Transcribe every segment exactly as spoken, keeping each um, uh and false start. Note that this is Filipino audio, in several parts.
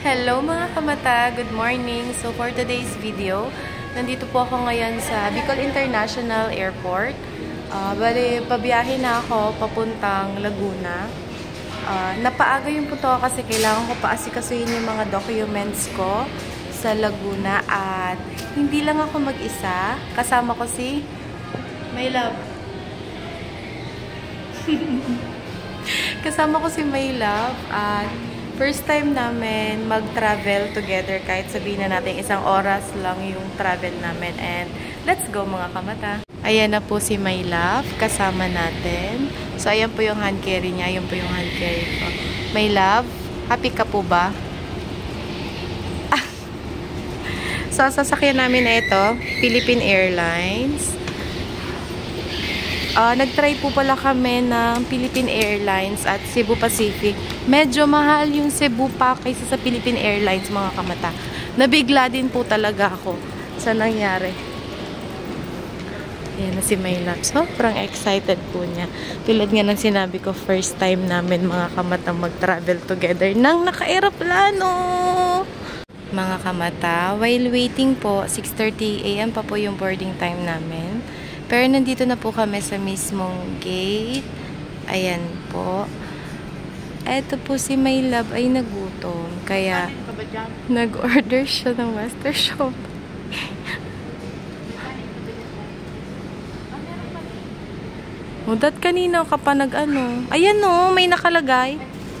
Hello mga kamata! Good morning! So for today's video, nandito po ako ngayon sa Bicol International Airport. Uh, bali, pabiyahe na ako papuntang Laguna. Uh, napaaga yung punto kasi kailangan ko paasikasuhin yung mga documents ko sa Laguna. At hindi lang ako mag-isa. Kasama ko si My Love. Kasama ko si My Love at first time namin mag-travel together kahit sabihin na natin isang oras lang yung travel namin. And let's go mga kamata. Ayan na po si My Love, kasama natin. So ayan po yung hand carry niya, ayan po yung hand carry ko. My Love, happy ka po ba? Ah. So sasakyan namin na ito, Philippine Airlines. Uh, nag-try po pala kami ng Philippine Airlines at Cebu Pacific. Medyo mahal yung Cebu pa kaysa sa Philippine Airlines mga kamata. Nabigla din po talaga ako sa nangyari. Ayan na si My Love. Sobrang excited po niya. Tulad nga ng sinabi ko, first time namin mga kamata mag-travel together nang naka-aeroplano. Mga kamata, while waiting po, six thirty a m pa po yung boarding time namin. Pero nandito na po kami sa mismong gate. Ayan po. Eto po si My Love ay nagutom. Kaya nag-order siya ng Master Shop. Mudat kanina ka pa nag-ano. Ayan o, may nakalagay.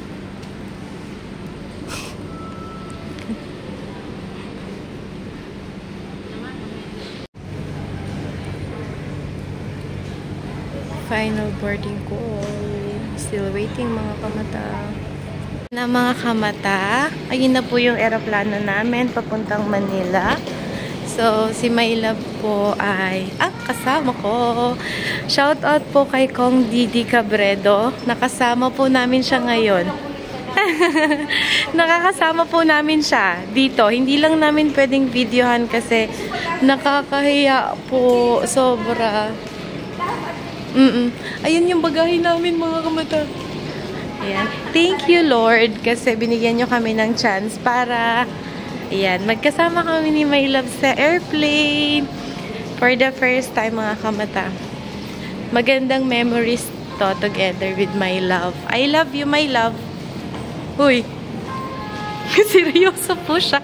Final boarding call. Still waiting mga kamata. Na mga kamata, ayun na po yung aeroplano namin papuntang Manila. So, si My Love po ay, ah, kasama ko. Shout out po kay Kong Didi Cabredo. Nakasama po namin siya ngayon. Nakakasama po namin siya dito. Hindi lang namin pwedeng videohan kasi nakakahiya po. Sobra. Mm-mm. Ayun yung bagahe namin mga kamata. Ayan. Thank you Lord kasi binigyan nyo kami ng chance para ayan, magkasama kami ni My Love sa airplane for the first time mga kamata. Magandang memories to together with My Love. I love you My Love. Uy. Seryoso po siya.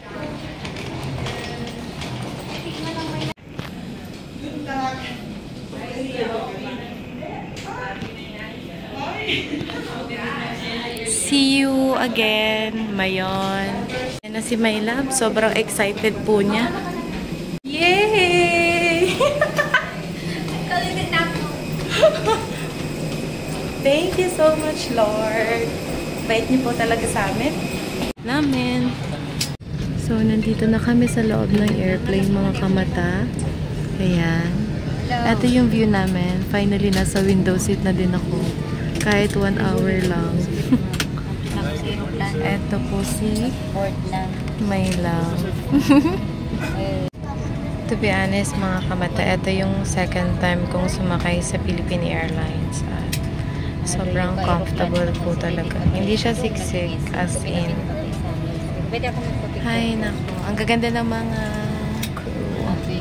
See you again, Mayon. Ayan na si My Love. Sobrang excited po niya. Yay! Thank you so much, Lord. Bait niyo po talaga sa amin. Namin. So, nandito na kami sa loob ng airplane, mga kamata. Ayan. Ito yung view namin. Finally, nasa window seat na din ako. Kahit one hour lang. Ito po si My Love. To be honest, mga kamata, ito yung second time kong sumakay sa Philippine Airlines. At sobrang comfortable po talaga. Hindi siya siksik as in. Hay nako. Ang gaganda ng mga crew.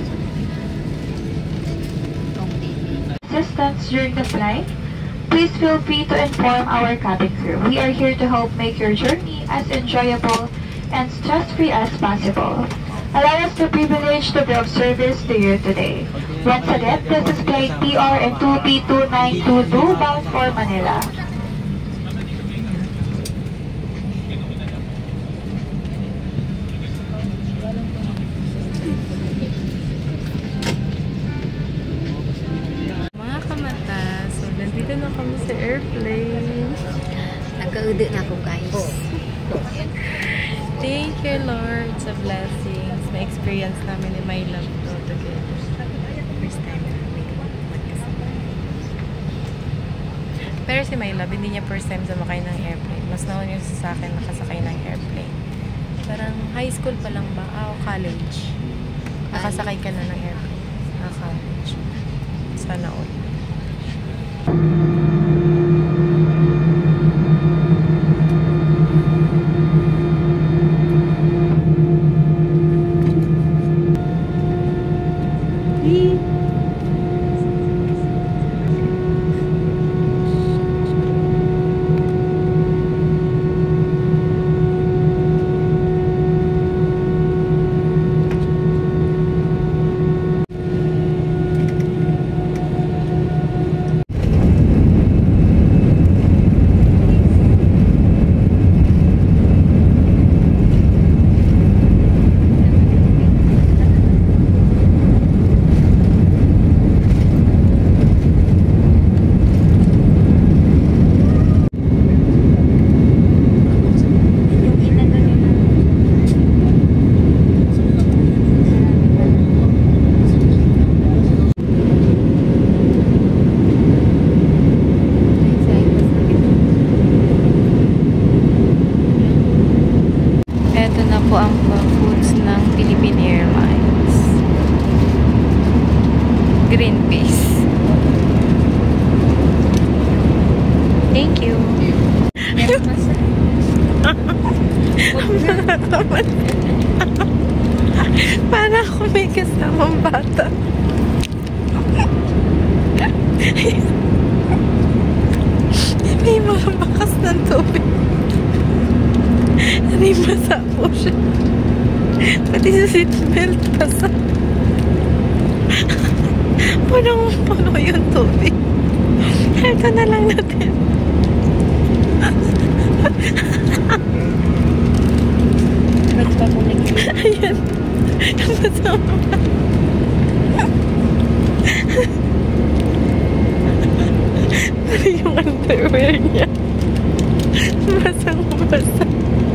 Assistance during the flight. Please feel free to inform our cabin crew. We are here to help make your journey as enjoyable and stress-free as possible. Allow us the privilege to be of service to you today. Once again, this is flight P R N two P two nine two two bound for Manila. Dito na kami sa airplane. Nagkaudi na ako guys. Thank you Lord sa blessings. Na-experience namin ni My Love to together. First time namin magkasama. Pero si My Love, hindi niya first time sumakay ng airplane. Mas naman yung sa akin nakasakay ng airplane. Parang high school pa lang ba? Ah, o college. Nakasakay ka na ng airplane. Ah, college. Sana all. Ito na po ang foods ng Philippine Airlines. Green peas. Thank you. Para ako may kasamang bata. May mga bakas ng tubig. Narimasa po siya. Pati sa seatbelt basa. Punong-puno yung tubig. Ito na lang natin. Ayan. Yung kasama. Pero yung underwear niya. Basang-basa.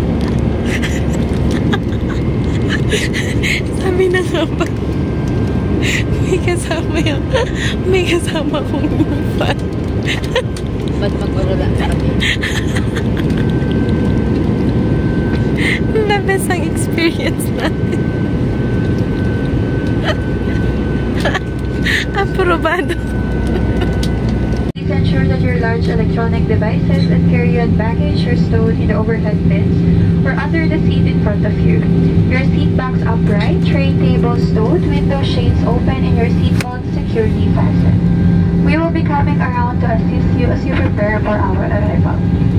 Sabi na nga ba, may kasama yung, may kasama kong fan. Ba't mag-urula ka kami? The best ang experience natin. Aprobado. Please ensure that your large electronic devices and carry-on baggage are stowed in the overhead bins or under the seat in front of you. Your seat backs upright, tray table stowed, window shades open, and your seatbelt securely fastened. We will be coming around to assist you as you prepare for our arrival.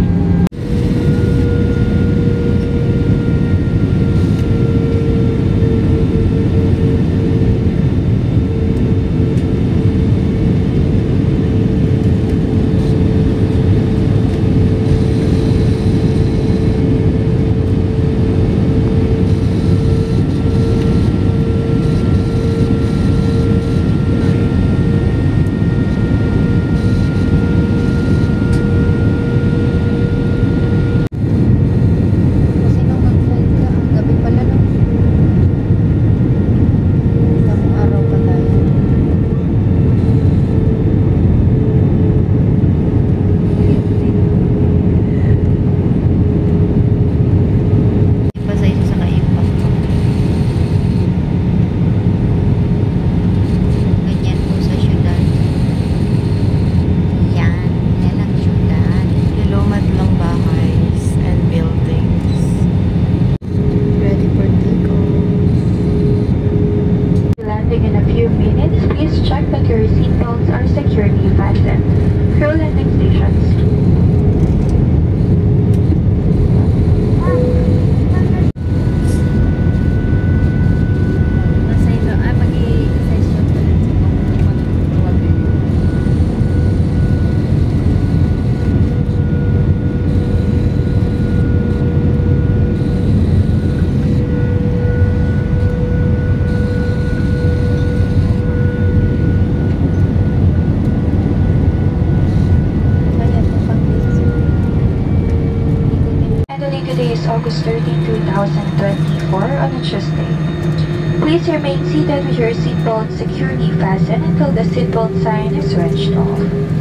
August thirteenth, two thousand twenty-four on a Tuesday. Please remain seated with your seatbelt securely fastened until the seatbelt sign is switched off.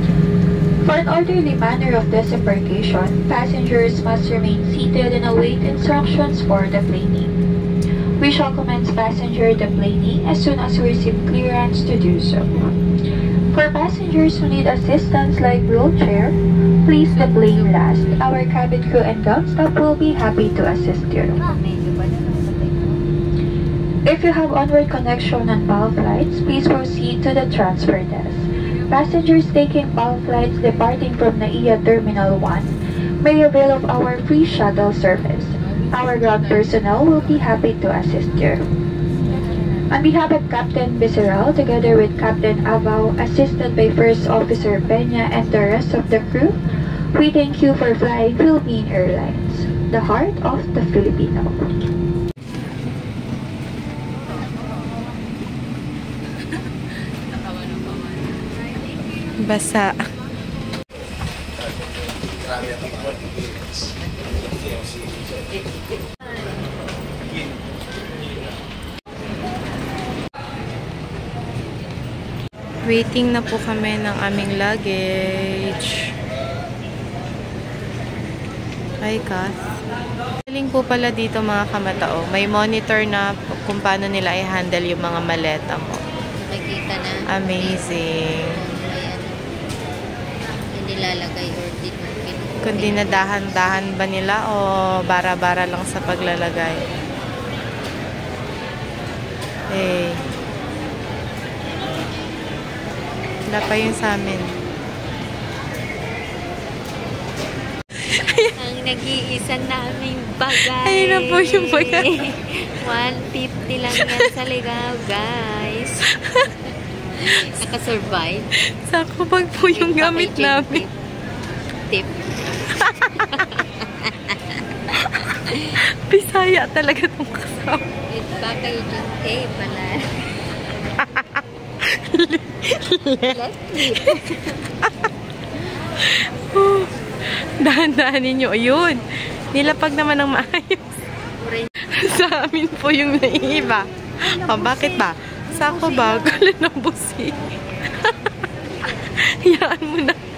For an orderly manner of disembarkation, passengers must remain seated and await instructions for deplaning. We shall commence passenger deplaning as soon as we receive clearance to do so. For passengers who need assistance like wheelchair, please deplane last. Our cabin crew and ground staff will be happy to assist you. If you have onward connection on PAL flights, please proceed to the transfer desk. Passengers taking PAL flights departing from NAIA Terminal one may avail of our free shuttle service. Our ground personnel will be happy to assist you. On behalf of Captain Biseral, together with Captain Avao, assisted by First Officer Peña and the rest of the crew, we thank you for flying Philippine Airlines, the heart of the Filipino. Basa. Waiting na po kami ng aming luggage. Hi, Kath. Galing po pala dito mga kamatao. May monitor na kung paano nila i-handle yung mga maleta mo. Nakikita na. Amazing. Ayan. Hindi lalagay or di Kung dinadahan-dahan ba nila o bara-bara lang sa paglalagay. Eh. Wala pa yun sa amin. Ang nag-iisa naming bagay. Ayun na po yung bagay. one fifty lang yan sa Ligaw, guys. Nakasurvive. Sa kubag po yung gamit namin. Tip. Bisaya talaga itong kasama. It's packaging tape pala. Let's tip. Oh, dahan-dahanin nyo. Ayun. Nilapag naman ng maayos. Sa amin po yung naiiba. O, bakit ba? Sa ako ba? Kala ng busi. Hayaan mo na.